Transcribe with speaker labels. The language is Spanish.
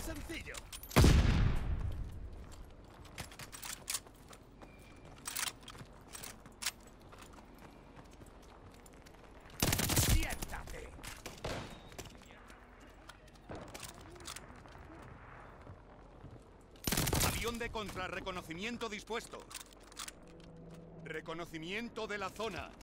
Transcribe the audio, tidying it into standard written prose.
Speaker 1: más sencillo. Siéntate. Avión de contrarreconocimiento dispuesto. Reconocimiento de la zona.